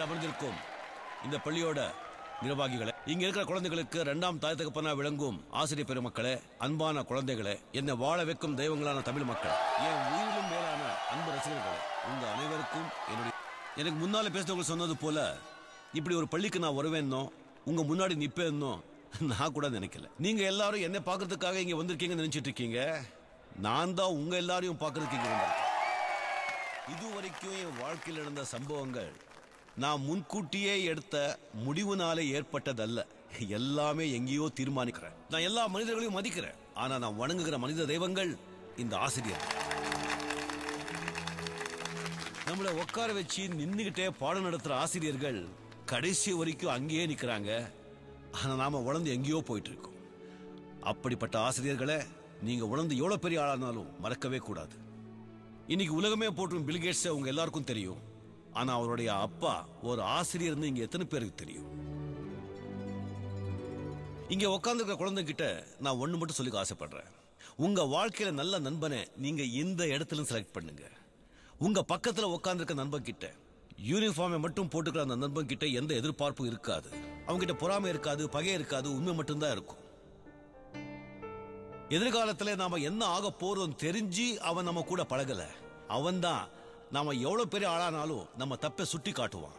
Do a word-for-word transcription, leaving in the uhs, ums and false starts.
அமர்ந்திருக்கும் இந்த பள்ளியோட நிர்வாகிகளே, இங்க இருக்கிற குழந்தைகளுக்கு இரண்டாம் தாய் தகப்பனா விளங்கும் ஆசிரியர் பெருமக்களே, அன்பான குழந்தைகளே, என்னை வாழ வைக்கும் தெய்வங்களான தமிழ் மக்கள், என் உயிரிலும் மேலான அன்பு ரசிகர்களே, உங்க அனைவருக்கும் என்னுடைய எனக்கு முன்னால பேசுறவங்க சொன்னது போல இப்படி ஒரு பள்ளிக்கு நான் வருவேன்னோ உங்க முன்னாடி நிப்பேன்னோ நான் கூட நினைக்கல. நீங்க எல்லாரும் என்ன பாக்குறதுக்காக இங்க வந்திருக்கீங்கன்னு நினைச்சிட்டு இருக்கீங்க. நான் தான் உங்க எல்லாரையும் பாக்குறதுக்கு இங்க வந்திருக்கேன். இதுவரைக்கும் என் வாழ்க்கையில் நடந்த சம்பவங்கள் நான் முன்கூட்டியே எடுத்த முடிவுனாலே ஏற்பட்டதல்ல. எல்லாமே எங்கேயோ தீர்மானிக்கிறேன். நான் எல்லா மனிதர்களையும் மதிக்கிறேன். ஆனா நான் வணங்குகிற மனித தெய்வங்கள் இந்த ஆசிரியர். நம்மள உட்கார வச்சு நின்னுகிட்டே பாடம் நடத்துற ஆசிரியர்கள் கடைசி வரைக்கும் அங்கேயே நிக்கிறாங்க. ஆனா நாம உணர்ந்து எங்கேயோ போயிட்டு இருக்கோம். அப்படிப்பட்ட ஆசிரியர்களை நீங்க உணர்ந்து எவ்வளவு பெரிய ஆளானாலும் மறக்கவே கூடாது. இன்னைக்கு உலகமே போற்றும் பில் கேட்ஸ் உங்க எல்லாருக்கும் தெரியும். ஆனா அவருடைய அப்பா ஒரு ஆசிரியர் இங்க எத்தனை பேருக்கு தெரியும்? இங்க உட்கார்ந்துருக்க குழந்தைகிட்ட நான் ஒண்ணு மட்டும் சொல்லி ஆசைப்படுறேன். உங்க வாழ்க்கையில நல்ல நண்பனை நீங்க இந்த இடத்துல செலக்ட் பண்ணுங்க. உங்க பக்கத்துல உட்கார்ந்துருக்க நண்பன் கிட்ட யூனிஃபார்மை மட்டும் போட்டுக்கிற அந்த நண்பன் கிட்ட எந்த எதிர்பார்ப்பும் இருக்காது. அவங்க கிட்ட பொறாமை இருக்காது, பகை இருக்காது, உண்மை மட்டும்தான் இருக்கும். எதிர்காலத்துல நாம என்ன ஆக போறோம் தெரிஞ்சு அவன் நம்ம கூட பழகல. அவன் தான் நாம எவ்வளவு பெரிய ஆளானாலும் நம்ம தப்பை சுட்டி காட்டுவான்.